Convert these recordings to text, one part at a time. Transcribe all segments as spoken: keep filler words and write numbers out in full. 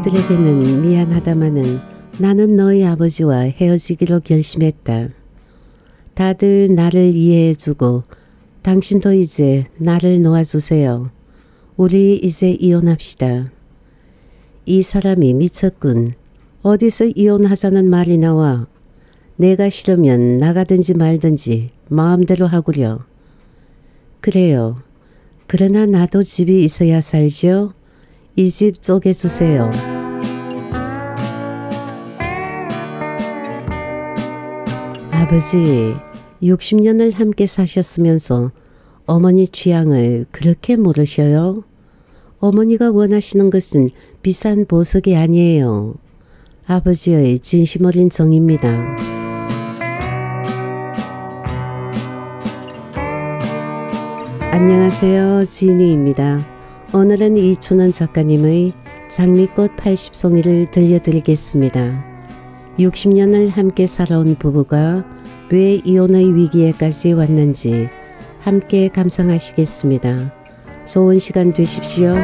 너희들에게는 미안하다마는 나는 너희 아버지와 헤어지기로 결심했다. 다들 나를 이해해주고 당신도 이제 나를 놓아주세요. 우리 이제 이혼합시다. 이 사람이 미쳤군. 어디서 이혼하자는 말이 나와. 내가 싫으면 나가든지 말든지 마음대로 하구려. 그래요. 그러나 나도 집이 있어야 살죠. 이 집 쪼개주세요. 아버지, 육십 년을 함께 사셨으면서 어머니 취향을 그렇게 모르셔요? 어머니가 원하시는 것은 비싼 보석이 아니에요. 아버지의 진심 어린 정입니다. 안녕하세요. 지니입니다. 오늘은 이춘원 작가님의 장미꽃 팔십 송이를 들려드리겠습니다. 육십 년을 함께 살아온 부부가 왜 이혼의 위기에까지 왔는지 함께 감상하시겠습니다. 좋은 시간 되십시오.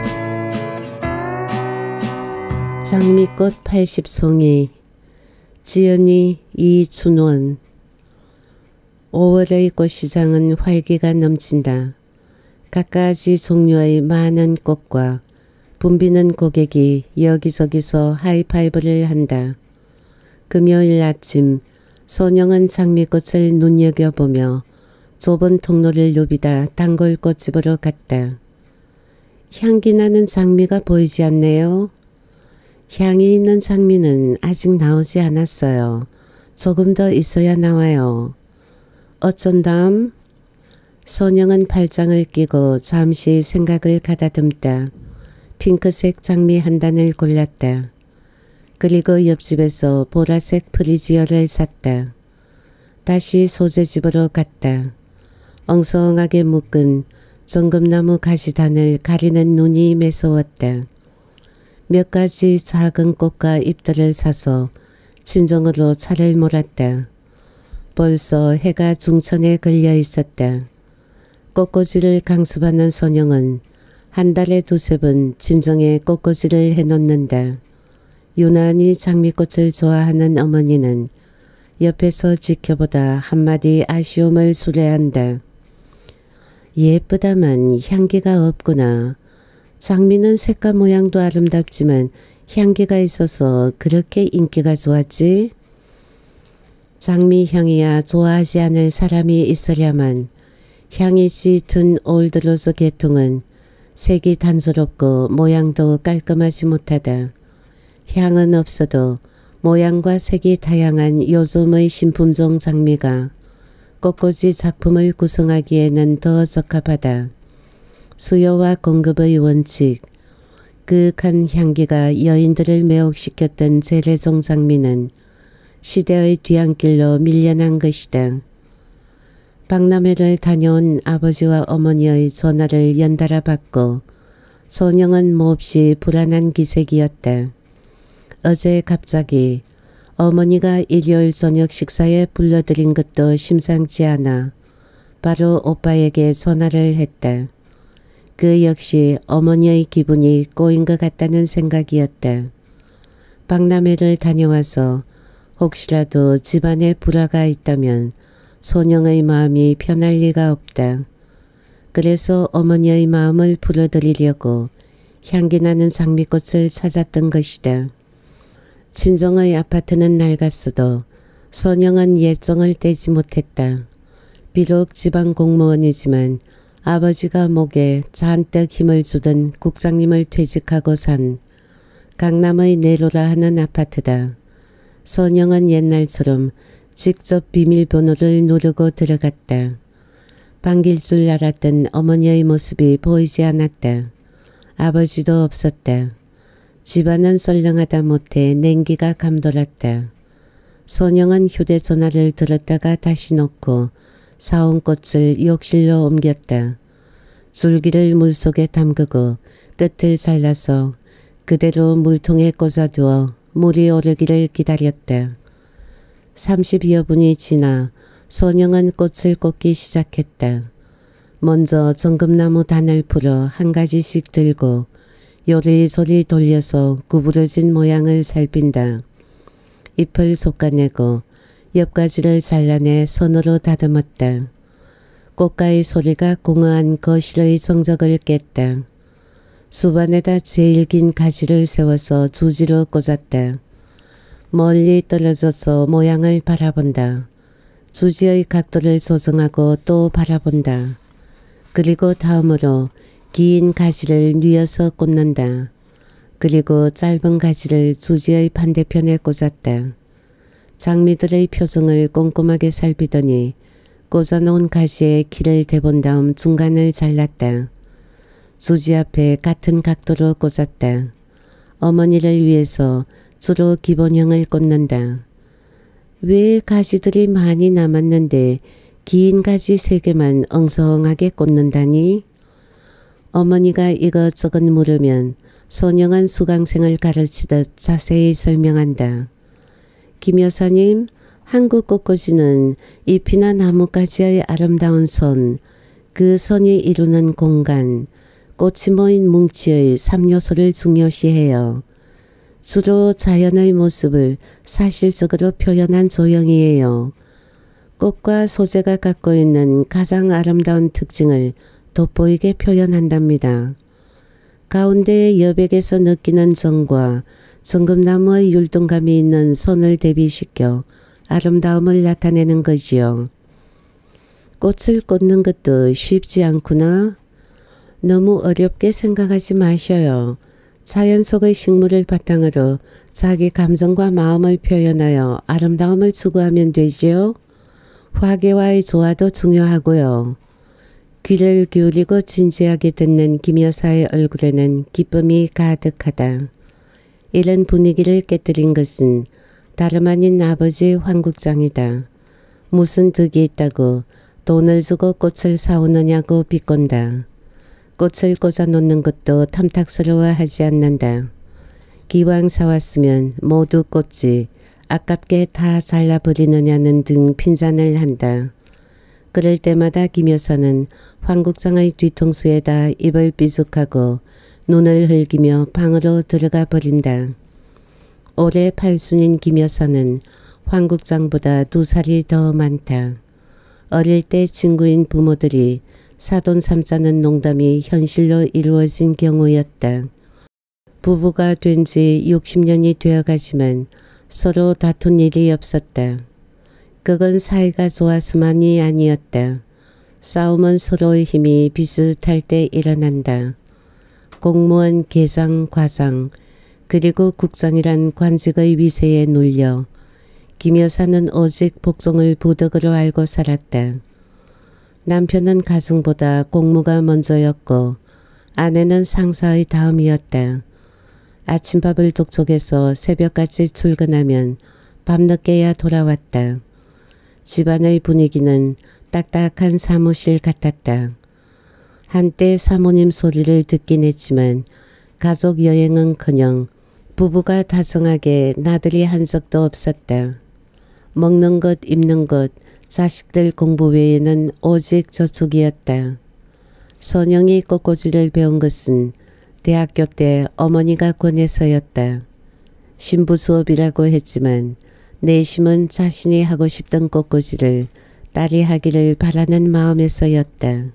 장미꽃 팔십 송이 지연이 이춘원. 오월의 꽃시장은 활기가 넘친다. 갖가지 종류의 많은 꽃과 붐비는 고객이 여기저기서 하이파이브를 한다. 금요일 아침 선영은 장미꽃을 눈여겨보며 좁은 통로를 누비다 단골꽃집으로 갔다. 향기 나는 장미가 보이지 않네요. 향이 있는 장미는 아직 나오지 않았어요. 조금 더 있어야 나와요. 어쩐담? 선영은 팔짱을 끼고 잠시 생각을 가다듬다 핑크색 장미 한 단을 골랐다. 그리고 옆집에서 보라색 프리지어를 샀다. 다시 소재집으로 갔다. 엉성하게 묶은 정금나무 가시단을 가리는 눈이 매서웠다. 몇 가지 작은 꽃과 잎들을 사서 진정으로 차를 몰았다. 벌써 해가 중천에 걸려 있었다. 꽃꽂이를 강습하는 선영은 한 달에 두세 번 진정에 꽃꽂이를 해놓는다. 유난히 장미꽃을 좋아하는 어머니는 옆에서 지켜보다 한마디 아쉬움을 수레한다. 예쁘다만 향기가 없구나. 장미는 색과 모양도 아름답지만 향기가 있어서 그렇게 인기가 좋았지? 장미 향이야 좋아하지 않을 사람이 있으려만 향이 짙은 올드로즈 계통은 색이 단조롭고 모양도 깔끔하지 못하다. 향은 없어도 모양과 색이 다양한 요즘의 신품종 장미가 꽃꽂이 작품을 구성하기에는 더 적합하다. 수요와 공급의 원칙, 그윽한 향기가 여인들을 매혹시켰던 재래종 장미는 시대의 뒤안길로 밀려난 것이다. 박람회를 다녀온 아버지와 어머니의 전화를 연달아 받고 선영은 몹시 불안한 기색이었다. 어제 갑자기 어머니가 일요일 저녁 식사에 불러들인 것도 심상치 않아 바로 오빠에게 전화를 했다. 그 역시 어머니의 기분이 꼬인 것 같다는 생각이었다. 박람회를 다녀와서 혹시라도 집안에 불화가 있다면 선영의 마음이 편할 리가 없다. 그래서 어머니의 마음을 풀어드리려고 향기나는 장미꽃을 찾았던 것이다. 친정의 아파트는 낡았어도 선영은 예정을 떼지 못했다. 비록 지방 공무원이지만 아버지가 목에 잔뜩 힘을 주던 국장님을 퇴직하고 산 강남의 내로라 하는 아파트다. 선영은 옛날처럼 직접 비밀번호를 누르고 들어갔다. 반길 줄 알았던 어머니의 모습이 보이지 않았다. 아버지도 없었다. 집안은 썰렁하다 못해 냉기가 감돌았다. 선영은 휴대전화를 들었다가 다시 놓고 사온 꽃을 욕실로 옮겼다. 줄기를 물속에 담그고 끝을 잘라서 그대로 물통에 꽂아두어 물이 오르기를 기다렸다. 삼십여 분이 지나 선영은 꽃을 꽂기 시작했다. 먼저 정금나무 단을 풀어 한 가지씩 들고 요리조리 돌려서 구부러진 모양을 살핀다. 잎을 솎아내고 옆가지를 잘라내 손으로 다듬었다. 꽃가의 소리가 공허한 거실의 정적을 깼다. 수반에다 제일 긴 가지를 세워서 주지로 꽂았다. 멀리 떨어져서 모양을 바라본다. 주지의 각도를 조정하고 또 바라본다. 그리고 다음으로 긴 가지를 뉘어서 꽂는다. 그리고 짧은 가지를 주지의 반대편에 꽂았다. 장미들의 표정을 꼼꼼하게 살피더니 꽂아놓은 가지에 키를 대본 다음 중간을 잘랐다. 주지 앞에 같은 각도로 꽂았다. 어머니를 위해서 주로 기본형을 꽂는다. 왜 가지들이 많이 남았는데 긴 가지 세 개만 엉성하게 꽂는다니? 어머니가 이것저것 물으면 선영한 수강생을 가르치듯 자세히 설명한다. 김 여사님, 한국 꽃꽂이는 잎이나 나뭇가지의 아름다운 선, 그 선이 이루는 공간, 꽃이 모인 뭉치의 삼 요소를 중요시해요. 주로 자연의 모습을 사실적으로 표현한 조형이에요. 꽃과 소재가 갖고 있는 가장 아름다운 특징을 돋보이게 표현한답니다. 가운데의 여백에서 느끼는 정과 정금나무의 율동감이 있는 선을 대비시켜 아름다움을 나타내는 거지요. 꽃을 꽂는 것도 쉽지 않구나. 너무 어렵게 생각하지 마셔요. 자연 속의 식물을 바탕으로 자기 감정과 마음을 표현하여 아름다움을 추구하면 되지요. 화계와의 조화도 중요하고요. 귀를 기울이고 진지하게 듣는 김 여사의 얼굴에는 기쁨이 가득하다. 이런 분위기를 깨뜨린 것은 다름 아닌 아버지 황 국장이다. 무슨 득이 있다고 돈을 주고 꽃을 사오느냐고 비꼰다. 꽃을 꽂아 놓는 것도 탐탁스러워하지 않는다. 기왕 사왔으면 모두 꽂지 아깝게 다 잘라버리느냐는 등 핀잔을 한다. 그럴 때마다 김 여사는 황 국장의 뒤통수에다 입을 삐죽하고 눈을 흘기며 방으로 들어가 버린다. 올해 팔순인 김 여사는 황 국장보다 두 살이 더 많다. 어릴 때 친구인 부모들이 사돈 삼자는 농담이 현실로 이루어진 경우였다. 부부가 된 지 육십 년이 되어가지만 서로 다툰 일이 없었다. 그건 사이가 좋아서만이 아니었다. 싸움은 서로의 힘이 비슷할 때 일어난다. 공무원, 계장, 과장, 그리고 국장이란 관직의 위세에 눌려 김 여사는 오직 복종을 부덕으로 알고 살았다. 남편은 가정보다 공무가 먼저였고 아내는 상사의 다음이었다. 아침밥을 독촉해서 새벽까지 출근하면 밤늦게야 돌아왔다. 집안의 분위기는 딱딱한 사무실 같았다. 한때 사모님 소리를 듣긴 했지만 가족 여행은커녕 부부가 다정하게 나들이 한 적도 없었다. 먹는 것, 입는 것, 자식들 공부 외에는 오직 저축이었다. 선영이 꽃꽂이를 배운 것은 대학교 때 어머니가 권해서였다. 신부 수업이라고 했지만 내심은 자신이 하고 싶던 꽃꽂이를 딸이 하기를 바라는 마음에서였다.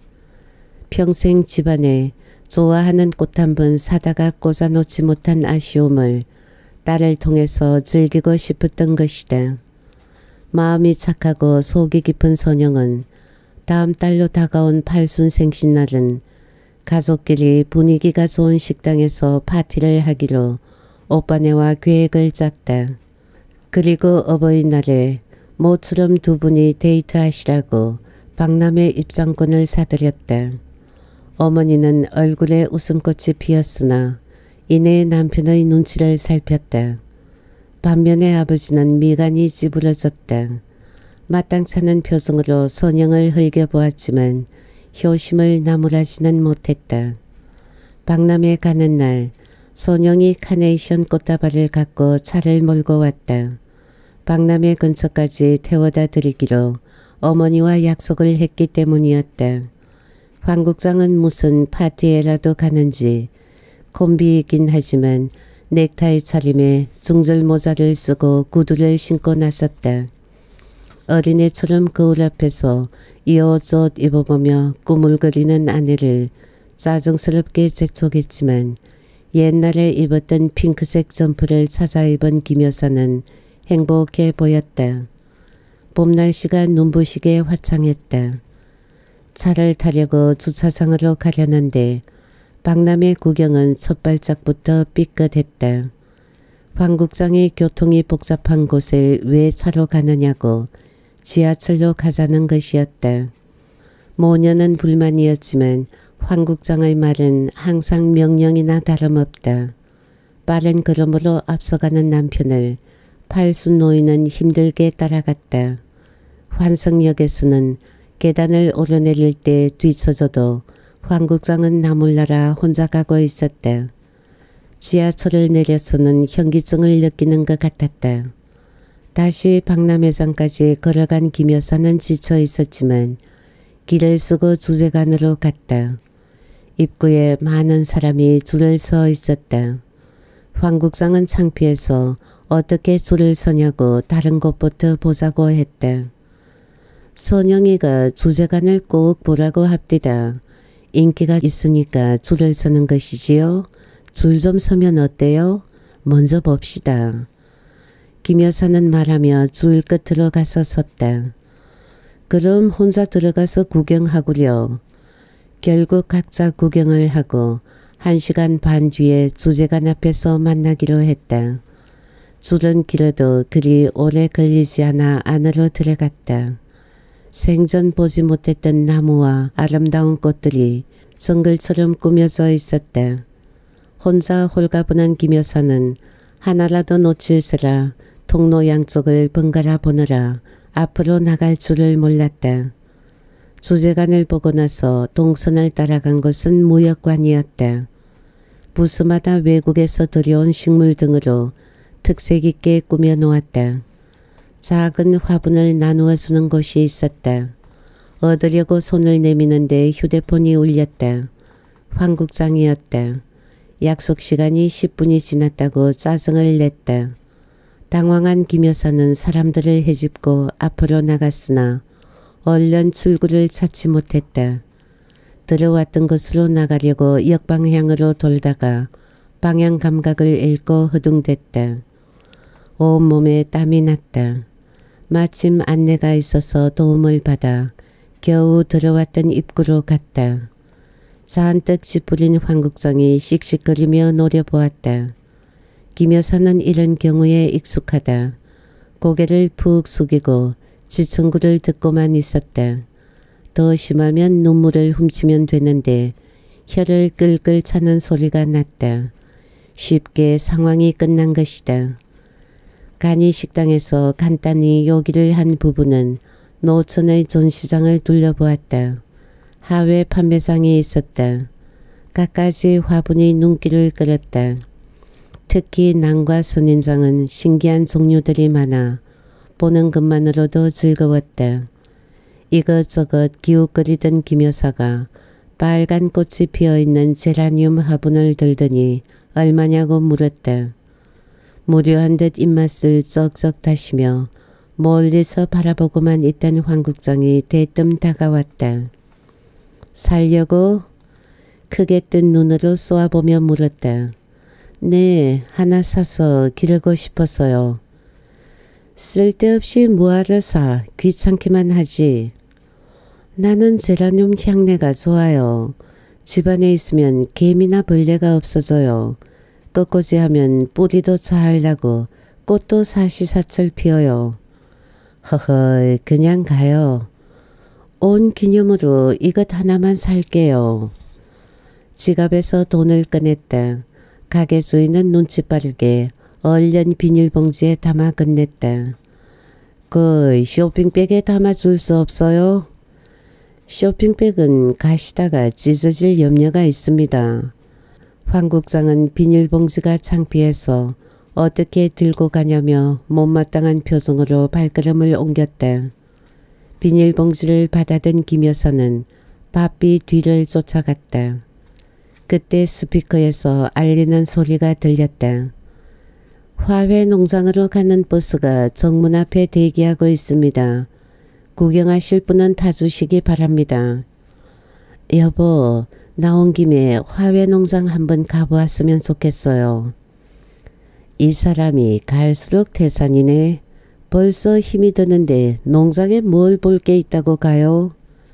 평생 집안에 좋아하는 꽃 한 번 사다가 꽂아놓지 못한 아쉬움을 딸을 통해서 즐기고 싶었던 것이다. 마음이 착하고 속이 깊은 선영은 다음 달로 다가온 팔순 생신날은 가족끼리 분위기가 좋은 식당에서 파티를 하기로 오빠네와 계획을 짰다. 그리고 어버이날에 모처럼 두 분이 데이트하시라고 박람회 입장권을 사들였다. 어머니는 얼굴에 웃음꽃이 피었으나 이내 남편의 눈치를 살폈다. 반면에 아버지는 미간이 찌부러졌다. 마땅찮은 표정으로 선영을 흘겨보았지만 효심을 나무라지는 못했다. 박람회 가는 날 선영이 카네이션 꽃다발을 갖고 차를 몰고 왔다. 박람회 근처까지 태워다 드리기로 어머니와 약속을 했기 때문이었다. 황 국장은 무슨 파티에라도 가는지 콤비이긴 하지만 넥타이 차림에 중절 모자를 쓰고 구두를 신고 나섰다. 어린애처럼 거울 앞에서 이 옷 입어보며 꿈을 그리는 아내를 짜증스럽게 재촉했지만 옛날에 입었던 핑크색 점프를 찾아 입은 김 여사는 행복해 보였다. 봄 날씨가 눈부시게 화창했다. 차를 타려고 주차장으로 가려는데 박람회 구경은 첫 발짝부터 삐끗했다. 황 국장이 교통이 복잡한 곳을 왜 차로 가느냐고 지하철로 가자는 것이었다. 모녀는 불만이었지만 황 국장의 말은 항상 명령이나 다름없다. 빠른 걸음으로 앞서가는 남편을 팔순 노인은 힘들게 따라갔다. 환성역에서는 계단을 오르내릴 때 뒤처져도 황 국장은 나몰라라 혼자 가고 있었다. 지하철을 내려서는 현기증을 느끼는 것 같았다. 다시 박람회장까지 걸어간 김 여사는 지쳐 있었지만 길을 쓰고 주제관으로 갔다. 입구에 많은 사람이 줄을 서 있었다. 황 국장은 창피해서 어떻게 줄을 서냐고 다른 곳부터 보자고 했다. 선영이가 주제관을 꼭 보라고 합디다. 인기가 있으니까 줄을 서는 것이지요. 줄 좀 서면 어때요? 먼저 봅시다. 김 여사는 말하며 줄 끝으로 가서 섰다. 그럼 혼자 들어가서 구경하구려. 결국 각자 구경을 하고 한 시간 반 뒤에 주제관 앞에서 만나기로 했다. 줄은 길어도 그리 오래 걸리지 않아 안으로 들어갔다. 생전 보지 못했던 나무와 아름다운 꽃들이 정글처럼 꾸며져 있었다. 혼자 홀가분한 김 여사는 하나라도 놓칠세라 통로 양쪽을 번갈아 보느라 앞으로 나갈 줄을 몰랐다. 주제관을 보고 나서 동선을 따라간 곳은 무역관이었다. 부스마다 외국에서 들여온 식물 등으로 특색 있게 꾸며 놓았다. 작은 화분을 나누어 주는 곳이 있었다. 얻으려고 손을 내미는데 휴대폰이 울렸다. 황 국장이었다. 약속 시간이 십 분이 지났다고 짜증을 냈다. 당황한 김 여사는 사람들을 헤집고 앞으로 나갔으나 얼른 출구를 찾지 못했다. 들어왔던 곳으로 나가려고 역방향으로 돌다가 방향 감각을 잃고 허둥댔다. 온몸에 땀이 났다. 마침 안내가 있어서 도움을 받아 겨우 들어왔던 입구로 갔다. 잔뜩 찌푸린 황 국장이 씩씩거리며 노려보았다. 김 여사는 이런 경우에 익숙하다. 고개를 푹 숙이고 지청구를 듣고만 있었다. 더 심하면 눈물을 훔치면 되는데 혀를 끌끌 차는 소리가 났다. 쉽게 상황이 끝난 것이다. 간이 식당에서 간단히 요기를 한 부부는 노천의 전시장을 둘러보았다. 하회 판매장이 있었다. 갖가지 화분이 눈길을 끌었다. 특히 난과 선인장은 신기한 종류들이 많아 보는 것만으로도 즐거웠다. 이것저것 기웃거리던 김 여사가 빨간 꽃이 피어있는 제라늄 화분을 들더니 얼마냐고 물었다. 무료한 듯 입맛을 쩍쩍 다시며 멀리서 바라보고만 있던 황 국장이 대뜸 다가왔다. 살려고? 크게 뜬 눈으로 쏘아보며 물었다. 네, 하나 사서 기르고 싶어서요. 쓸데없이 뭐하러 사. 귀찮기만 하지. 나는 제라늄 향내가 좋아요. 집안에 있으면 개미나 벌레가 없어져요. 꺾고지하면 뿌리도 잘 나고 꽃도 사시사철 피어요. 허허, 그냥 가요. 온 기념으로 이것 하나만 살게요. 지갑에서 돈을 꺼냈다. 가게 주인은 눈치 빠르게 얼른 비닐봉지에 담아 건넸다. 그 쇼핑백에 담아줄 수 없어요? 쇼핑백은 가시다가 찢어질 염려가 있습니다. 황 국장은 비닐봉지가 창피해서 어떻게 들고 가냐며 못마땅한 표정으로 발걸음을 옮겼다. 비닐봉지를 받아든 김 여사는 바삐 뒤를 쫓아갔다. 그때 스피커에서 알리는 소리가 들렸다. 화훼 농장으로 가는 버스가 정문 앞에 대기하고 있습니다. 구경하실 분은 타주시기 바랍니다. 여보, 나온 김에 화훼 농장 한번 가보았으면 좋겠어요. 이 사람이 갈수록 태산이네. 벌써 힘이 드는데 농장에 뭘 볼 게 있다고 가요?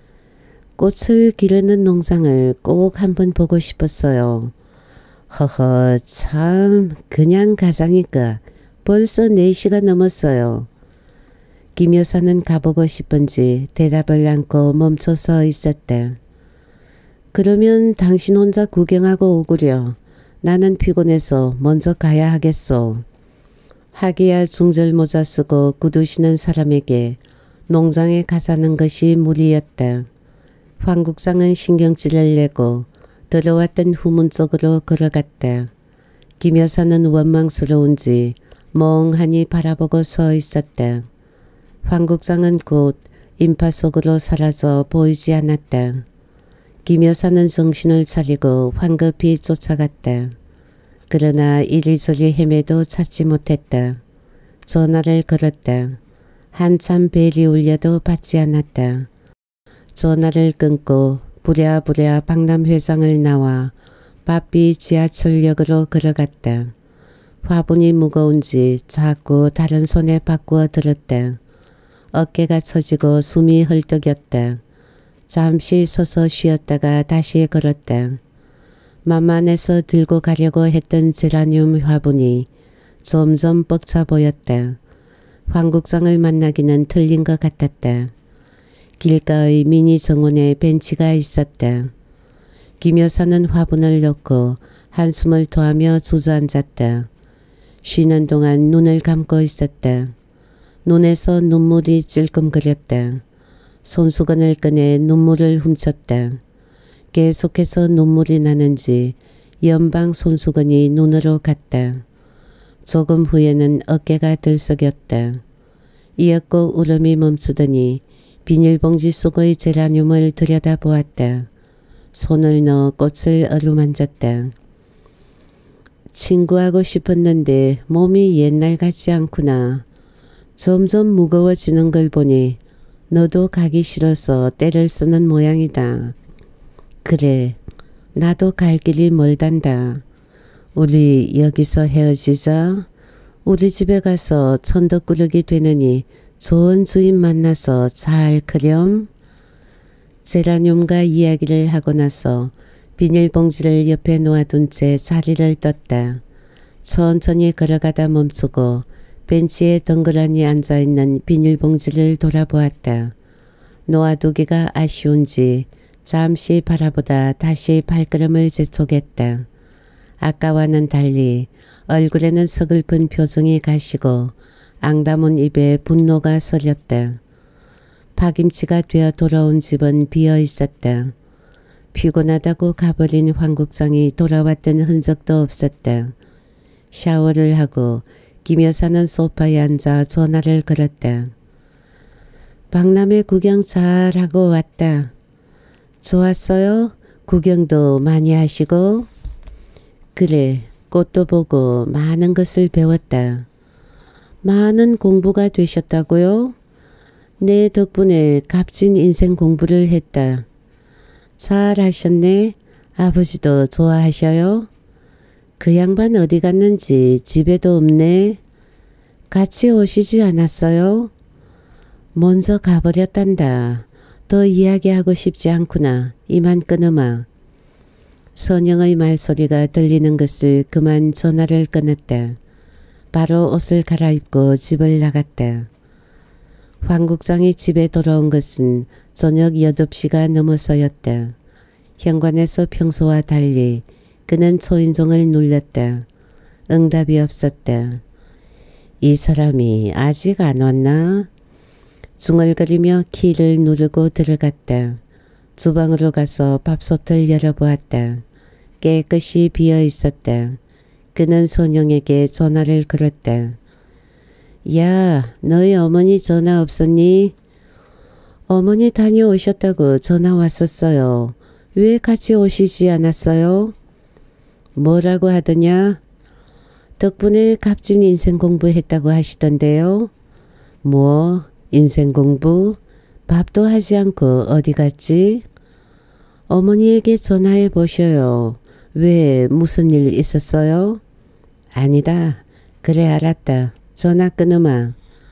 꽃을 기르는 농장을 꼭 한번 보고 싶었어요. 허허, 참 그냥 가자니까 벌써 네 시가 넘었어요. 김 여사는 가보고 싶은지 대답을 않고 멈춰 서 있었다. 그러면 당신 혼자 구경하고 오구려. 나는 피곤해서 먼저 가야 하겠소. 하기야 중절모자 쓰고 구두 신은 사람에게 농장에 가자는 것이 무리였다. 황 국장은 신경질을 내고 들어왔던 후문 쪽으로 걸어갔다. 김 여사는 원망스러운지 멍하니 바라보고 서 있었다. 황 국장은 곧 인파 속으로 사라져 보이지 않았다. 김 여사는 정신을 차리고 황급히 쫓아갔다. 그러나 이리저리 헤매도 찾지 못했다. 전화를 걸었다. 한참 벨이 울려도 받지 않았다. 전화를 끊고 부랴부랴 박람회장을 나와 바삐 지하철역으로 걸어갔다. 화분이 무거운지 자꾸 다른 손에 바꾸어 들었다. 어깨가 처지고 숨이 헐떡였다. 잠시 서서 쉬었다가 다시 걸었다. 만만해서 들고 가려고 했던 제라늄 화분이 점점 벅차 보였다. 황 국장을 만나기는 틀린 것 같았다. 길가의 미니 정원에 벤치가 있었다. 김 여사는 화분을 놓고 한숨을 토하며 주저앉았다. 쉬는 동안 눈을 감고 있었다. 눈에서 눈물이 찔끔거렸다. 손수건을 꺼내 눈물을 훔쳤다. 계속해서 눈물이 나는지 연방 손수건이 눈으로 갔다. 조금 후에는 어깨가 들썩였다. 이윽고 울음이 멈추더니 비닐봉지 속의 제라늄을 들여다보았다. 손을 넣어 꽃을 어루만졌다. 친구하고 싶었는데 몸이 옛날 같지 않구나. 점점 무거워지는 걸 보니 너도 가기 싫어서 떼를 쓰는 모양이다. 그래, 나도 갈 길이 멀단다. 우리 여기서 헤어지자. 우리 집에 가서 천덕꾸러기 되느니 좋은 주인 만나서 잘 크렴. 제라늄과 이야기를 하고 나서 비닐봉지를 옆에 놓아둔 채 자리를 떴다. 천천히 걸어가다 멈추고 벤치에 덩그러니 앉아있는 비닐봉지를 돌아보았다. 놓아두기가 아쉬운지 잠시 바라보다 다시 발걸음을 재촉했다. 아까와는 달리 얼굴에는 서글픈 표정이 가시고 앙다문 입에 분노가 서렸다. 파김치가 되어 돌아온 집은 비어 있었다. 피곤하다고 가버린 황 국장이 돌아왔던 흔적도 없었다. 샤워를 하고 김 여사는 소파에 앉아 전화를 걸었다. 박람회 구경 잘하고 왔다. 좋았어요? 구경도 많이 하시고? 그래, 꽃도 보고 많은 것을 배웠다. 많은 공부가 되셨다고요? 내 덕분에 값진 인생 공부를 했다. 잘하셨네. 아버지도 좋아하셔요? 그 양반 어디 갔는지 집에도 없네. 같이 오시지 않았어요? 먼저 가버렸단다. 더 이야기하고 싶지 않구나. 이만 끊으마. 선영의 말소리가 들리는 것을 그만 전화를 끊었다. 바로 옷을 갈아입고 집을 나갔다. 황 국장이 집에 돌아온 것은 저녁 여덟 시가 넘어서였다. 현관에서 평소와 달리 그는 초인종을 눌렀다. 응답이 없었다. 이 사람이 아직 안 왔나? 중얼거리며 키를 누르고 들어갔다. 주방으로 가서 밥솥을 열어보았다. 깨끗이 비어 있었다. 그는 선영에게 전화를 걸었다. 야, 너희 어머니 전화 없었니? 어머니 다녀오셨다고 전화 왔었어요. 왜 같이 오시지 않았어요? 뭐라고 하더냐? 덕분에 값진 인생 공부했다고 하시던데요. 뭐 인생 공부? 밥도 하지 않고 어디 갔지? 어머니에게 전화해 보셔요. 왜 무슨 일 있었어요? 아니다. 그래 알았다. 전화 끊으마.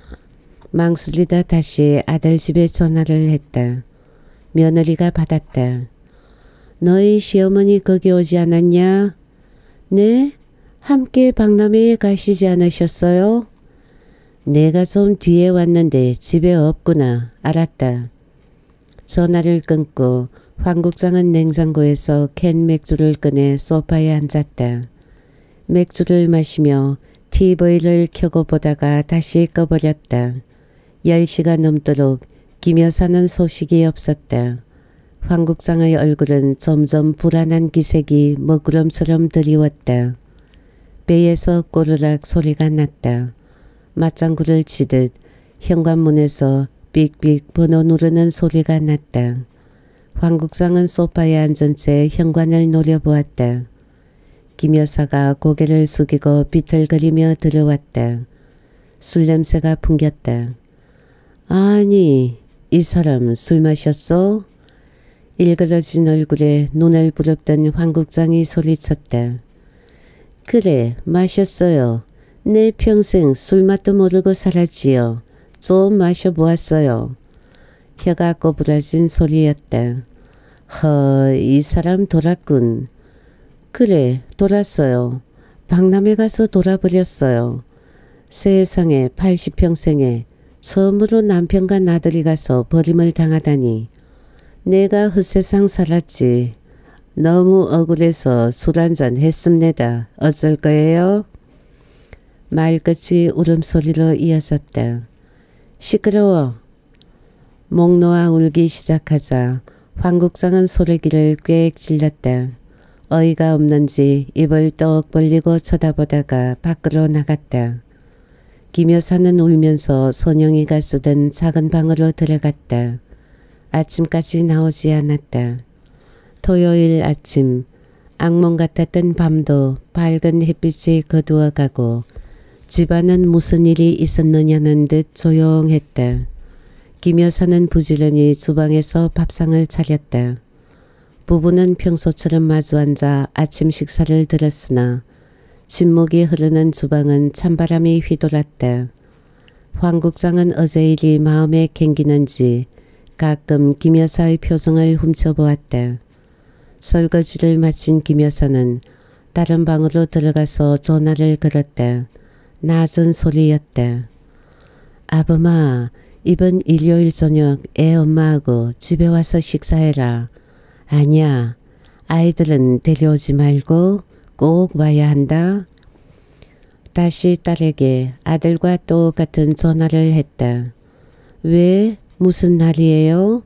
망설이다 다시 아들 집에 전화를 했다. 며느리가 받았다. 너희 시어머니 거기 오지 않았냐? 네? 함께 박람회에 가시지 않으셨어요? 내가 좀 뒤에 왔는데 집에 없구나. 알았다. 전화를 끊고 황 국장은 냉장고에서 캔 맥주를 꺼내 소파에 앉았다. 맥주를 마시며 티비를 켜고 보다가 다시 꺼버렸다. 열 시가 넘도록 김 여사는 소식이 없었다. 황 국장의 얼굴은 점점 불안한 기색이 먹구름처럼 드리웠다. 배에서 꼬르락 소리가 났다. 맞장구를 치듯 현관문에서 삑삑 번호 누르는 소리가 났다. 황 국장은 소파에 앉은 채 현관을 노려보았다. 김 여사가 고개를 숙이고 비틀거리며 들어왔다. 술 냄새가 풍겼다. 아니, 이 사람 술 마셨어? 일그러진 얼굴에 눈을 부릅뜬 황 국장이 소리쳤다. 그래, 마셨어요. 내 평생 술맛도 모르고 살았지요. 좀 마셔보았어요. 혀가 꼬부라진 소리였다. 허, 이 사람 돌았군. 그래, 돌았어요. 박람회 가서 돌아버렸어요. 세상에 팔십 평생에 처음으로 남편과 나들이 가서 버림을 당하다니. 내가 헛세상 살았지. 너무 억울해서 술 한잔 했습니다. 어쩔 거예요? 말끝이 울음소리로 이어졌다. 시끄러워. 목 놓아 울기 시작하자 황 국장은 소리기를 꽥 질렀다. 어이가 없는지 입을 떡 벌리고 쳐다보다가 밖으로 나갔다. 김 여사는 울면서 손영이가 쓰던 작은 방으로 들어갔다. 아침까지 나오지 않았다. 토요일 아침 악몽 같았던 밤도 밝은 햇빛이 거두어가고 집안은 무슨 일이 있었느냐는 듯 조용했다. 김 여사는 부지런히 주방에서 밥상을 차렸다. 부부는 평소처럼 마주 앉아 아침 식사를 들었으나 침묵이 흐르는 주방은 찬바람이 휘돌았다. 황 국장은 어제 일이 마음에 캥기는지 가끔 김 여사의 표정을 훔쳐보았다. 설거지를 마친 김 여사는 다른 방으로 들어가서 전화를 걸었다. 낮은 소리였다. 아범아, 이번 일요일 저녁 애 엄마하고 집에 와서 식사해라. 아니야, 아이들은 데려오지 말고 꼭 와야 한다. 다시 딸에게 아들과 똑같은 전화를 했다. 왜? 무슨 날이에요?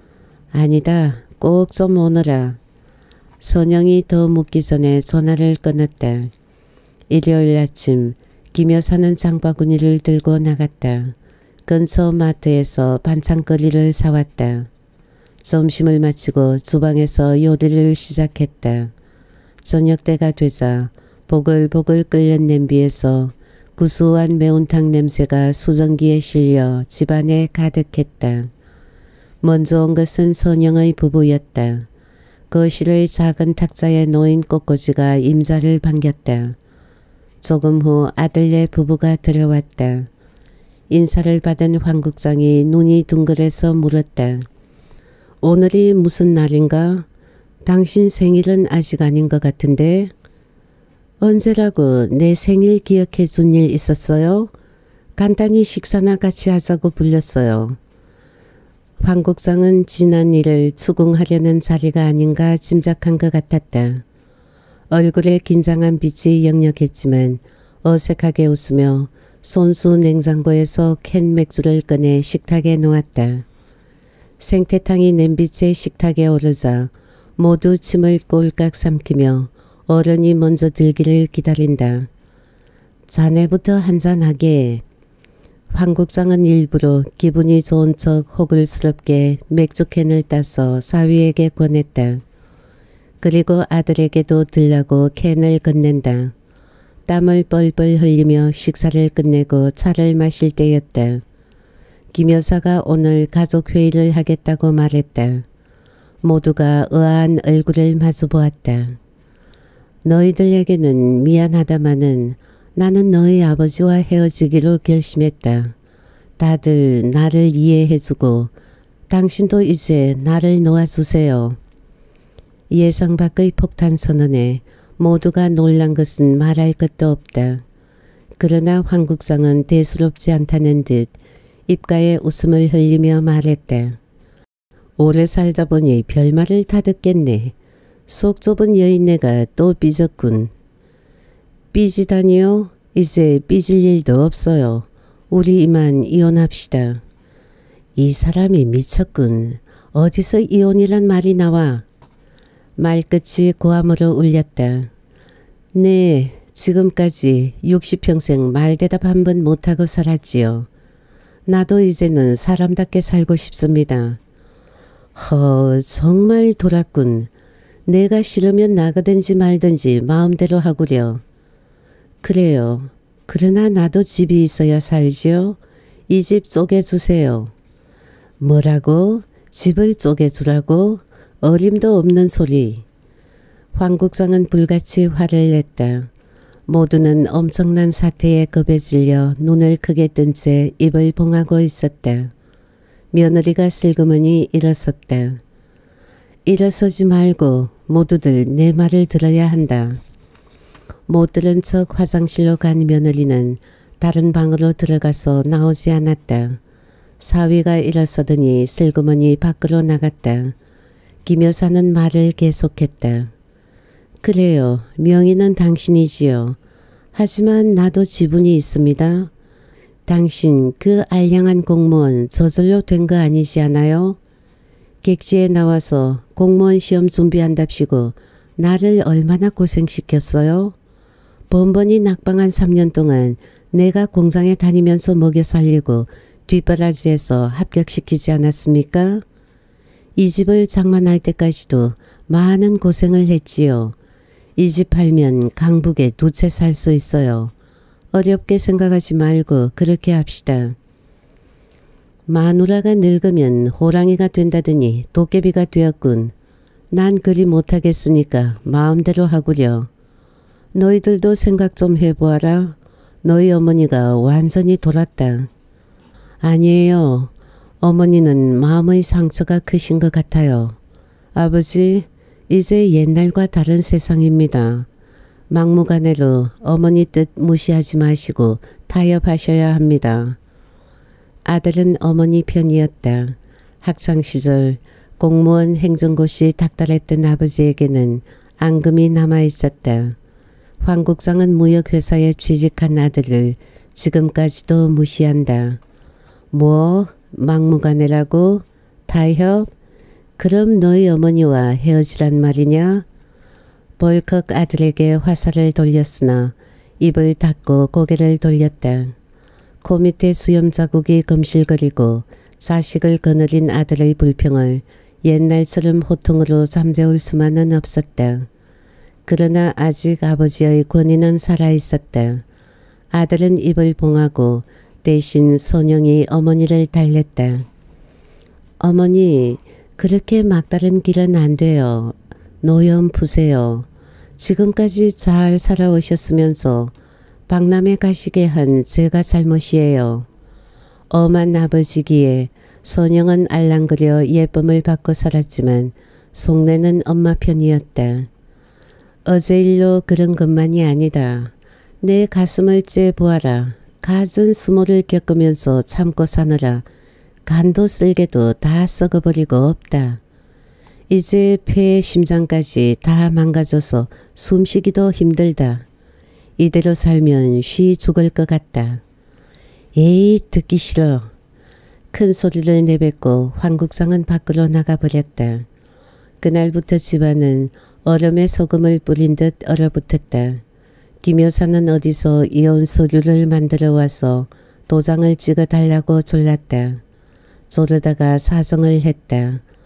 아니다, 꼭 좀 오너라. 선영이 더 묻기 전에 전화를 끊었다. 일요일 아침 김 여사는 장바구니를 들고 나갔다. 근처 마트에서 반찬거리를 사왔다. 점심을 마치고 주방에서 요리를 시작했다. 저녁 때가 되자 보글보글 끓는 냄비에서 구수한 매운탕 냄새가 수증기에 실려 집안에 가득했다. 먼저 온 것은 선영의 부부였다. 거실의 작은 탁자에 놓인 꽃꽂이가 임자를 반겼다. 조금 후 아들네 부부가 들어왔다. 인사를 받은 황 국장이 눈이 둥그레서 물었다. 오늘이 무슨 날인가? 당신 생일은 아직 아닌 것 같은데. 언제라고 내 생일 기억해 준 일 있었어요? 간단히 식사나 같이 하자고 불렀어요. 황 국장은 지난 일을 추궁하려는 자리가 아닌가 짐작한 것 같았다. 얼굴에 긴장한 빛이 역력했지만 어색하게 웃으며 손수 냉장고에서 캔 맥주를 꺼내 식탁에 놓았다. 생태탕이 냄비째 식탁에 오르자 모두 침을 꼴깍 삼키며 어른이 먼저 들기를 기다린다. 자네부터 한잔하게. 황 국장은 일부러 기분이 좋은 척 호글스럽게 맥주캔을 따서 사위에게 권했다. 그리고 아들에게도 들라고 캔을 건넨다. 땀을 뻘뻘 흘리며 식사를 끝내고 차를 마실 때였다. 김 여사가 오늘 가족회의를 하겠다고 말했다. 모두가 의아한 얼굴을 마주 보았다. 너희들에게는 미안하다마는 나는 너희 아버지와 헤어지기로 결심했다. 다들 나를 이해해주고 당신도 이제 나를 놓아주세요. 예상 밖의 폭탄 선언에 모두가 놀란 것은 말할 것도 없다. 그러나 황국상은 대수롭지 않다는 듯 입가에 웃음을 흘리며 말했다. 오래 살다 보니 별말을 다 듣겠네. 속 좁은 여인네가 또 삐졌군. 삐지다니요? 이제 삐질 일도 없어요. 우리 이만 이혼합시다. 이 사람이 미쳤군. 어디서 이혼이란 말이 나와? 말끝이 고함으로 울렸다. 네, 지금까지 육십 평생 말대답 한 번 못하고 살았지요. 나도 이제는 사람답게 살고 싶습니다. 허, 정말 돌았군. 내가 싫으면 나가든지 말든지 마음대로 하구려. 그래요. 그러나 나도 집이 있어야 살지요. 이 집 쪼개주세요. 뭐라고? 집을 쪼개주라고? 어림도 없는 소리. 황국상은 불같이 화를 냈다. 모두는 엄청난 사태에 겁에 질려 눈을 크게 뜬 채 입을 봉하고 있었다. 며느리가 슬그머니 일어섰다. 일어서지 말고 모두들 내 말을 들어야 한다. 못 들은 척 화장실로 간 며느리는 다른 방으로 들어가서 나오지 않았다. 사위가 일어서더니 슬그머니 밖으로 나갔다. 김 여사는 말을 계속했다. 그래요. 명의는 당신이지요. 하지만 나도 지분이 있습니다. 당신 그 알량한 공무원 저절로 된 거 아니지 않아요? 객지에 나와서 공무원 시험 준비한답시고 나를 얼마나 고생시켰어요? 번번이 낙방한 삼 년 동안 내가 공장에 다니면서 먹여 살리고 뒷바라지에서 합격시키지 않았습니까? 이 집을 장만할 때까지도 많은 고생을 했지요. 이 집 팔면 강북에 두 채 살 수 있어요. 어렵게 생각하지 말고 그렇게 합시다. 마누라가 늙으면 호랑이가 된다더니 도깨비가 되었군. 난 그리 못하겠으니까 마음대로 하구려. 너희들도 생각 좀 해보아라. 너희 어머니가 완전히 돌았다. 아니에요. 어머니는 마음의 상처가 크신 것 같아요. 아버지, 이제 옛날과 다른 세상입니다. 막무가내로 어머니 뜻 무시하지 마시고 타협하셔야 합니다. 아들은 어머니 편이었다. 학창시절 공무원 행정고시 닥달했던 아버지에게는 앙금이 남아있었다. 황국상은 무역회사에 취직한 아들을 지금까지도 무시한다. 뭐? 막무가내라고? 타협? 그럼 너희 어머니와 헤어지란 말이냐? 벌컥 아들에게 화살을 돌렸으나 입을 닫고 고개를 돌렸다. 코 밑에 수염 자국이 검실거리고 자식을 거느린 아들의 불평을 옛날처럼 호통으로 잠재울 수만은 없었다. 그러나 아직 아버지의 권위는 살아있었다. 아들은 입을 봉하고 대신 손영이 어머니를 달랬다. 어머니, 그렇게 막다른 길은 안 돼요. 노염 푸세요. 지금까지 잘 살아오셨으면서 박람회 가시게 한 제가 잘못이에요. 엄한 아버지기에 선영은 알랑거려 예쁨을 받고 살았지만 속내는 엄마 편이었다. 어제 일로 그런 것만이 아니다. 내 가슴을 째보아라. 갖은 수모를 겪으면서 참고 사느라 간도 쓸개도 다 썩어버리고 없다. 이제 폐 심장까지 다 망가져서 숨쉬기도 힘들다. 이대로 살면 쉬 죽을 것 같다. 에이, 듣기 싫어. 큰 소리를 내뱉고 황국상은 밖으로 나가버렸다. 그날부터 집안은 얼음에 소금을 뿌린 듯 얼어붙었다. 김 여사는 어디서 이혼 서류를 만들어 와서 도장을 찍어달라고 졸랐다. 조르다가 사정을 했다.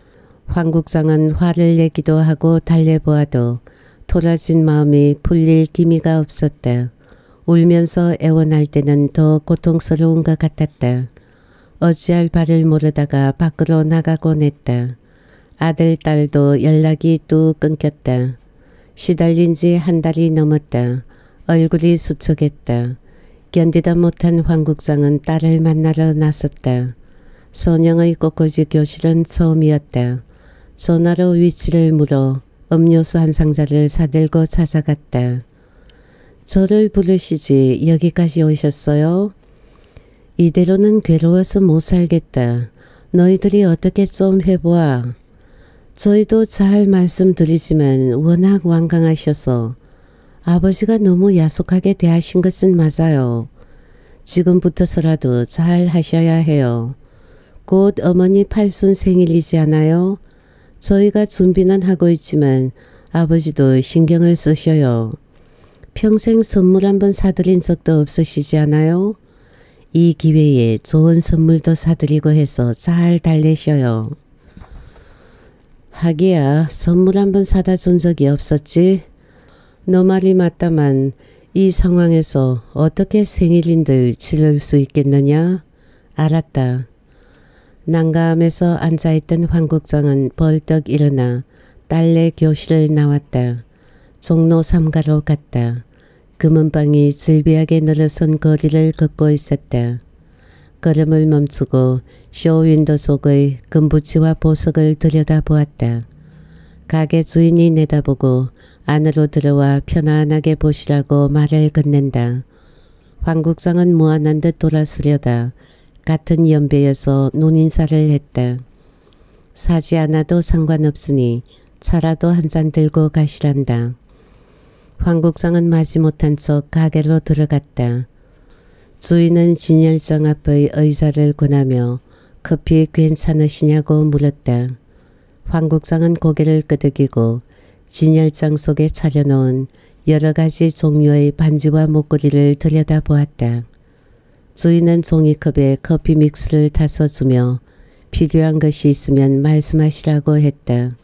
황국상은 화를 내기도 하고 달래보아도 토라진 마음이 풀릴 기미가 없었다. 울면서 애원할 때는 더 고통스러운 것 같았다. 어찌할 바를 모르다가 밖으로 나가곤 했다. 아들, 딸도 연락이 뚝 끊겼다. 시달린 지 한 달이 넘었다. 얼굴이 수척했다. 견디다 못한 황국상은 딸을 만나러 나섰다. 선영의 꽃꽂이 교실은 처음이었다. 전화로 위치를 물어 음료수 한 상자를 사들고 찾아갔다. 저를 부르시지 여기까지 오셨어요? 이대로는 괴로워서 못 살겠다. 너희들이 어떻게 좀 해보아. 저희도 잘 말씀드리지만 워낙 완강하셔서 아버지가 너무 야속하게 대하신 것은 맞아요. 지금부터서라도 잘 하셔야 해요. 곧 어머니 팔순 생일이지 않아요? 저희가 준비는 하고 있지만 아버지도 신경을 쓰셔요. 평생 선물 한번 사드린 적도 없으시지 않아요? 이 기회에 좋은 선물도 사드리고 해서 잘 달래셔요. 하기야 선물 한번 사다 준 적이 없었지? 너 말이 맞다만 이 상황에서 어떻게 생일인들 치를 수 있겠느냐? 알았다. 난감해서 앉아있던 황국장은 벌떡 일어나 딸내 교실을 나왔다. 종로 삼가로 갔다. 금은방이 질비하게 늘어선 거리를 걷고 있었다. 걸음을 멈추고 쇼윈도 속의 금부치와 보석을 들여다보았다. 가게 주인이 내다보고 안으로 들어와 편안하게 보시라고 말을 건넨다. 황국장은 무안한 듯 돌아서려다 같은 연배여서 눈인사를 했다. 사지 않아도 상관없으니 차라도 한 잔 들고 가시란다. 황국장은 마지못한 척 가게로 들어갔다. 주인은 진열장 앞의 의자를 권하며 커피 괜찮으시냐고 물었다. 황국장은 고개를 끄덕이고 진열장 속에 차려놓은 여러 가지 종류의 반지와 목걸이를 들여다보았다. 주인은 종이컵에 커피 믹스를 타서 주며 필요한 것이 있으면 말씀하시라고 했다.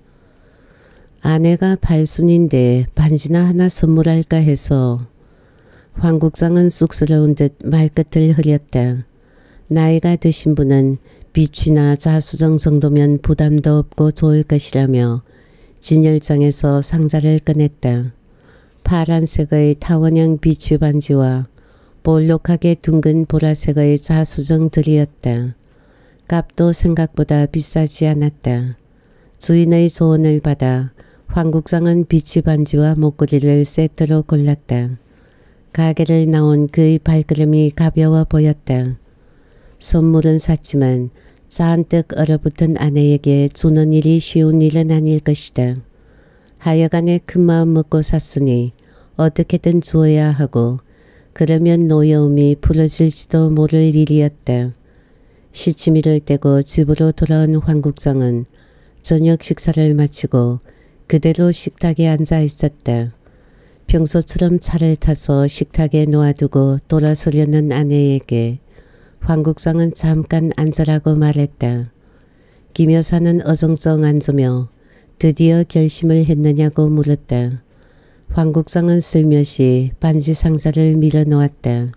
아내가 팔순인데 반지나 하나 선물할까 해서. 황국장은 쑥스러운 듯 말끝을 흐렸다. 나이가 드신 분은 빛이나 자수정 정도면 부담도 없고 좋을 것이라며 진열장에서 상자를 꺼냈다. 파란색의 타원형 비추 반지와 볼록하게 둥근 보라색의 자수정들이었다. 값도 생각보다 비싸지 않았다. 주인의 조언을 받아 황국장은 비치 반지와 목걸이를 세트로 골랐다. 가게를 나온 그의 발걸음이 가벼워 보였다. 선물은 샀지만 잔뜩 얼어붙은 아내에게 주는 일이 쉬운 일은 아닐 것이다. 하여간에 큰마음 먹고 샀으니 어떻게든 주어야 하고 그러면 노여움이 풀어질지도 모를 일이었다. 시치미를 떼고 집으로 돌아온 황국장은 저녁 식사를 마치고 그대로 식탁에 앉아 있었다. 평소처럼 차를 타서 식탁에 놓아두고 돌아서려는 아내에게 황국장은 잠깐 앉으라고 말했다. 김 여사는 어정쩡 앉으며 드디어 결심을 했느냐고 물었다. 황국장은 슬며시 반지 상자를 밀어놓았다.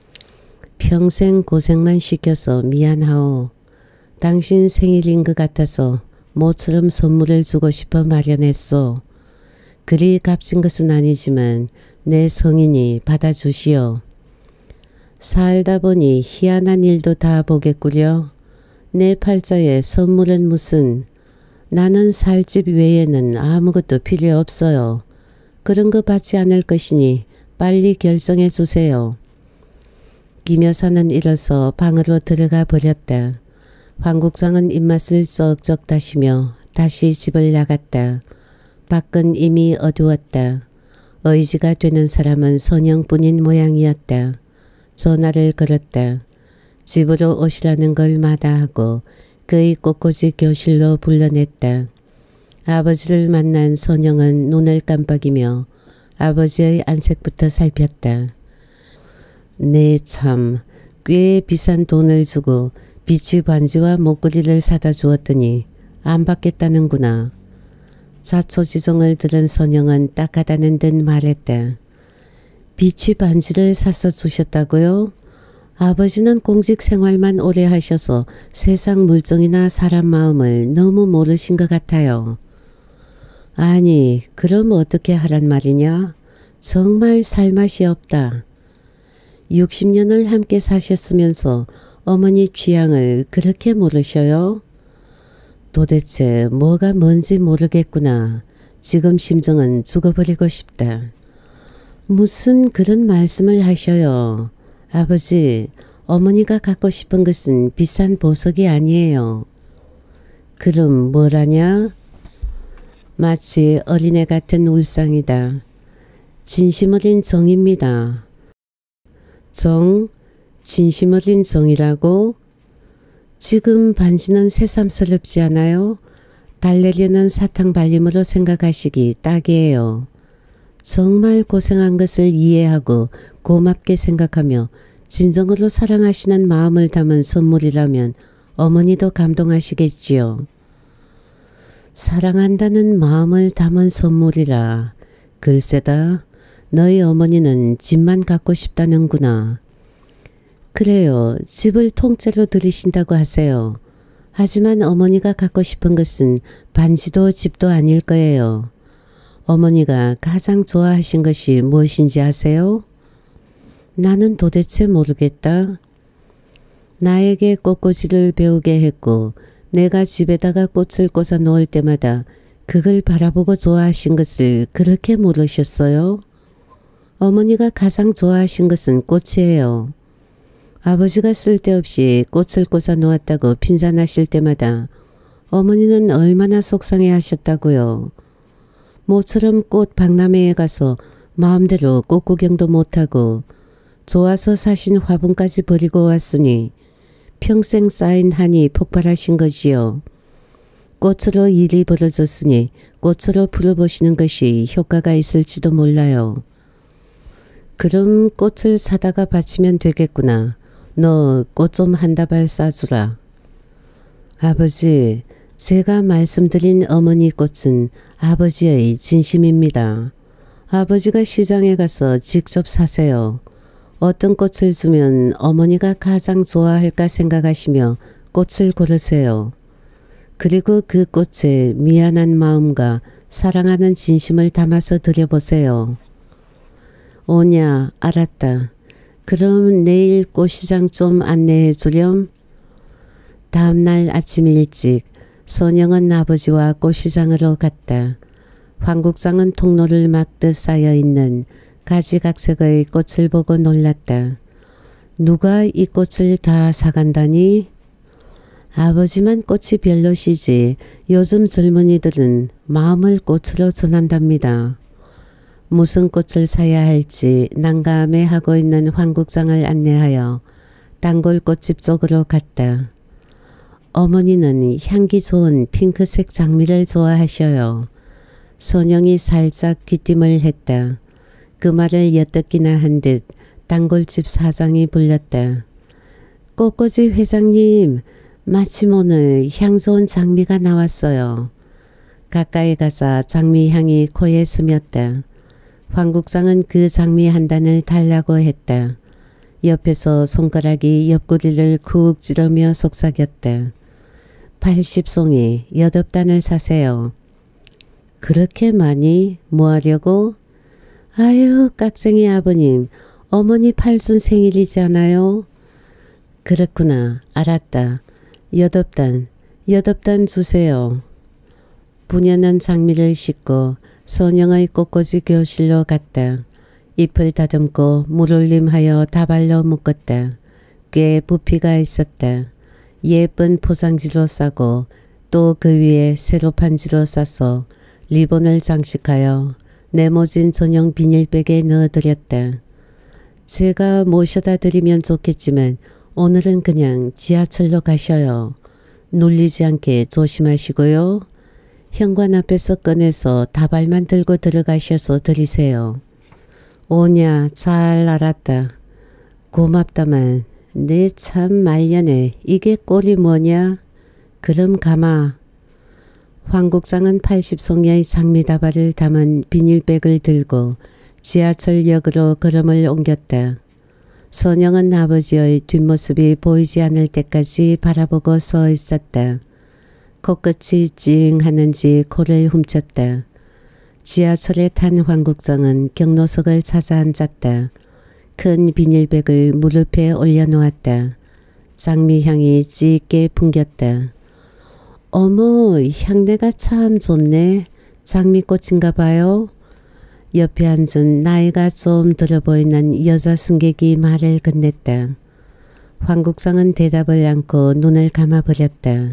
평생 고생만 시켜서 미안하오. 당신 생일인 것 같아서 모처럼 선물을 주고 싶어 마련했소. 그리 값진 것은 아니지만 내 성인이 받아주시오. 살다 보니 희한한 일도 다 보겠구려. 내 팔자에 선물은 무슨. 나는 살 집 외에는 아무것도 필요 없어요. 그런 거 받지 않을 것이니 빨리 결정해 주세요. 김 여사는 일어서 방으로 들어가 버렸다. 황국장은 입맛을 쩍쩍 다시며 다시 집을 나갔다. 밖은 이미 어두웠다. 의지가 되는 사람은 선영뿐인 모양이었다. 전화를 걸었다. 집으로 오시라는 걸 마다하고 그의 꽃꽂이 교실로 불러냈다. 아버지를 만난 선영은 눈을 깜빡이며 아버지의 안색부터 살폈다. 네, 참 꽤 비싼 돈을 주고 비치 반지와 목걸이를 사다 주었더니 안 받겠다는구나. 자초지종을 들은 선영은 딱하다는 듯 말했다. 비취 반지를 사서 주셨다고요? 아버지는 공직 생활만 오래 하셔서 세상 물정이나 사람 마음을 너무 모르신 것 같아요. 아니, 그럼 어떻게 하란 말이냐? 정말 살맛이 없다. 육십 년을 함께 사셨으면서 어머니 취향을 그렇게 모르셔요? 도대체 뭐가 뭔지 모르겠구나. 지금 심정은 죽어버리고 싶다. 무슨 그런 말씀을 하셔요. 아버지, 어머니가 갖고 싶은 것은 비싼 보석이 아니에요. 그럼 뭐라냐? 마치 어린애 같은 울상이다. 진심 어린 정입니다. 정? 진심 어린 정이라고? 지금 반지는 새삼스럽지 않아요? 달래려는 사탕 발림으로 생각하시기 딱이에요. 정말 고생한 것을 이해하고 고맙게 생각하며 진정으로 사랑하시는 마음을 담은 선물이라면 어머니도 감동하시겠지요. 사랑한다는 마음을 담은 선물이라. 글쎄다. 너희 어머니는 집만 갖고 싶다는구나. 그래요. 집을 통째로 들이신다고 하세요. 하지만 어머니가 갖고 싶은 것은 반지도 집도 아닐 거예요. 어머니가 가장 좋아하신 것이 무엇인지 아세요? 나는 도대체 모르겠다. 나에게 꽃꽂이를 배우게 했고 내가 집에다가 꽃을 꽂아 놓을 때마다 그걸 바라보고 좋아하신 것을 그렇게 모르셨어요? 어머니가 가장 좋아하신 것은 꽃이에요. 아버지가 쓸데없이 꽃을 꽂아 놓았다고 빈잔하실 때마다 어머니는 얼마나 속상해 하셨다고요. 모처럼 꽃 박람회에 가서 마음대로 꽃 구경도 못하고 좋아서 사신 화분까지 버리고 왔으니 평생 쌓인 한이 폭발하신 거지요. 꽃으로 일이 벌어졌으니 꽃으로 불어보시는 것이 효과가 있을지도 몰라요. 그럼 꽃을 사다가 바치면 되겠구나. 너 꽃 좀 한 다발 싸주라. 아버지, 제가 말씀드린 어머니 꽃은 아버지의 진심입니다. 아버지가 시장에 가서 직접 사세요. 어떤 꽃을 주면 어머니가 가장 좋아할까 생각하시며 꽃을 고르세요. 그리고 그 꽃에 미안한 마음과 사랑하는 진심을 담아서 드려보세요. 오냐, 알았다. 그럼 내일 꽃시장 좀 안내해 주렴. 다음날 아침 일찍 선영은 아버지와 꽃시장으로 갔다. 황국장은 통로를 막듯 쌓여있는 가지각색의 꽃을 보고 놀랐다. 누가 이 꽃을 다 사간다니? 아버지만 꽃이 별로시지 요즘 젊은이들은 마음을 꽃으로 전한답니다. 무슨 꽃을 사야 할지 난감해하고 있는 황국장을 안내하여 단골 꽃집 쪽으로 갔다. 어머니는 향기 좋은 핑크색 장미를 좋아하셔요. 선영이 살짝 귀띔을 했다. 그 말을 엿듣기나 한 듯 단골집 사장이 불렀다. 꽃꽂이 회장님, 마침 오늘 향 좋은 장미가 나왔어요. 가까이 가자 장미 향이 코에 스쳤다. 황국장은 그 장미 한 단을 달라고 했다. 옆에서 손가락이 옆구리를 쿡 찌르며 속삭였다. 팔십 송이 여덟 단을 사세요. 그렇게 많이? 뭐하려고? 아유, 깍쟁이 아버님, 어머니 팔순 생일이잖아요. 그렇구나. 알았다. 여덟 단, 여덟 단 주세요. 부녀는 장미를 싣고 선영의 꽃꽂이 교실로 갔다. 잎을 다듬고 물올림하여 다발로 묶었다. 꽤 부피가 있었다. 예쁜 포장지로 싸고 또 그 위에 세로 판지로 싸서 리본을 장식하여 네모진 전용 비닐백에 넣어드렸다. 제가 모셔다 드리면 좋겠지만 오늘은 그냥 지하철로 가셔요. 눌리지 않게 조심하시고요. 현관 앞에서 꺼내서 다발만 들고 들어가셔서 드리세요. 오냐, 잘 알았다. 고맙다만 내 참 말년에 이게 꼴이 뭐냐? 그럼 가마. 황국상은 팔십 송이의 장미다발을 담은 비닐백을 들고 지하철역으로 걸음을 옮겼다. 선영은 아버지의 뒷모습이 보이지 않을 때까지 바라보고 서 있었다. 코끝이 찡하는지 코를 훔쳤다. 지하철에 탄 황국정은 경로석을 찾아 앉았다. 큰 비닐백을 무릎에 올려놓았다. 장미향이 짙게 풍겼다. 어머, 향내가 참 좋네. 장미꽃인가 봐요. 옆에 앉은 나이가 좀 들어 보이는 여자 승객이 말을 건넸다. 황국상은 대답을 않고 눈을 감아버렸다.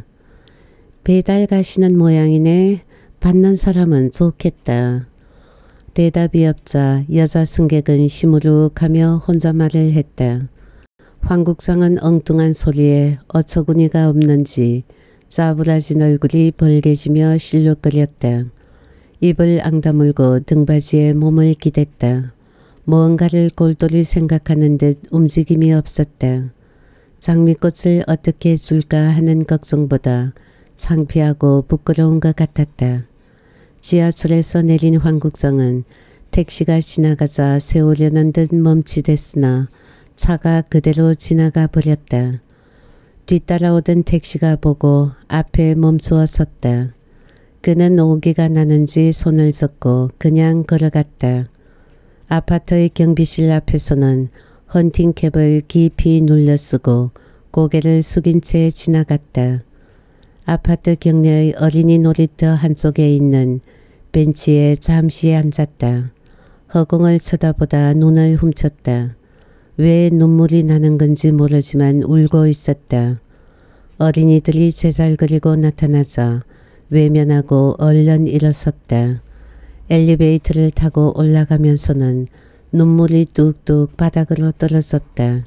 배달 가시는 모양이네. 받는 사람은 좋겠다. 대답이 없자 여자 승객은 시무룩하며 혼자 말을 했다. 황국상은 엉뚱한 소리에 어처구니가 없는지 짜부라진 얼굴이 벌개지며 실룩거렸다. 입을 앙다물고 등받이에 몸을 기댔다. 무언가를 골똘히 생각하는 듯 움직임이 없었다. 장미꽃을 어떻게 줄까 하는 걱정보다 창피하고 부끄러운 것 같았다. 지하철에서 내린 황국정은 택시가 지나가자 세우려는 듯 멈칫했으나 차가 그대로 지나가 버렸다. 뒤따라오던 택시가 보고 앞에 멈추어 섰다. 그는 오기가 나는지 손을 젓고 그냥 걸어갔다. 아파트의 경비실 앞에서는 헌팅캡을 깊이 눌러쓰고 고개를 숙인 채 지나갔다. 아파트 경내의 어린이 놀이터 한쪽에 있는 벤치에 잠시 앉았다. 허공을 쳐다보다 눈을 훔쳤다. 왜 눈물이 나는 건지 모르지만 울고 있었다. 어린이들이 제잘 그리고 나타나자 외면하고 얼른 일어섰다. 엘리베이터를 타고 올라가면서는 눈물이 뚝뚝 바닥으로 떨어졌다.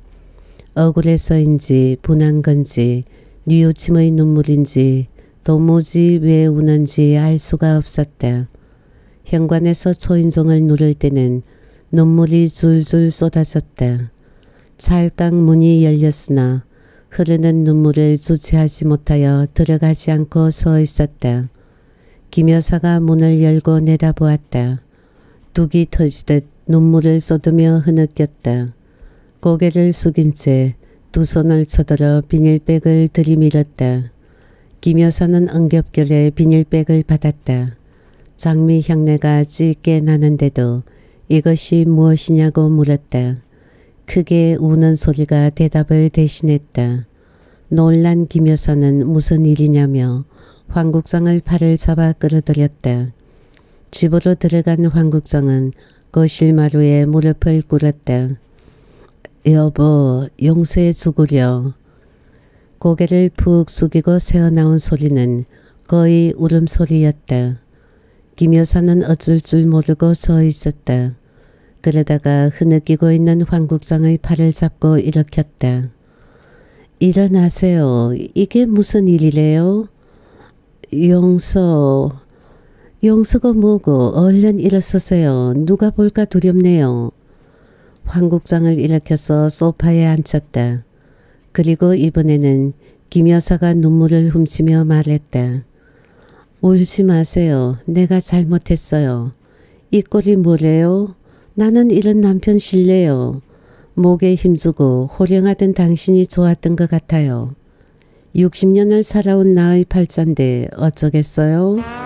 억울해서인지 분한 건지 뉘우침의 눈물인지 도무지 왜 우는지 알 수가 없었다. 현관에서 초인종을 누를 때는 눈물이 줄줄 쏟아졌다. 찰칵 문이 열렸으나 흐르는 눈물을 주체하지 못하여 들어가지 않고 서 있었다. 김 여사가 문을 열고 내다보았다. 뚝이 터지듯 눈물을 쏟으며 흐느꼈다. 고개를 숙인 채 두 손을 쳐들어 비닐백을 들이밀었다. 김 여사는 엉겹결에 비닐백을 받았다. 장미 향내가 짙게 나는데도 이것이 무엇이냐고 물었다. 크게 우는 소리가 대답을 대신했다. 놀란 김 여사는 무슨 일이냐며 황국정을 팔을 잡아 끌어들였다. 집으로 들어간 황국정은 거실 마루에 무릎을 꿇었다. 여보, 용서해 주구려. 고개를 푹 숙이고 새어나온 소리는 거의 울음소리였다. 김 여사는 어쩔 줄 모르고 서 있었다. 그러다가 흐느끼고 있는 황국정의 팔을 잡고 일으켰다. 일어나세요. 이게 무슨 일이래요? 용서... 용서가 뭐고 얼른 일어서세요. 누가 볼까 두렵네요. 황국정을 일으켜서 소파에 앉혔다. 그리고 이번에는 김 여사가 눈물을 훔치며 말했다. 울지 마세요. 내가 잘못했어요. 이 꼴이 뭐래요? 나는 이런 남편 싫래요. 목에 힘주고 호령하던 당신이 좋았던 것 같아요. 육십 년을 살아온 나의 팔자인데 어쩌겠어요?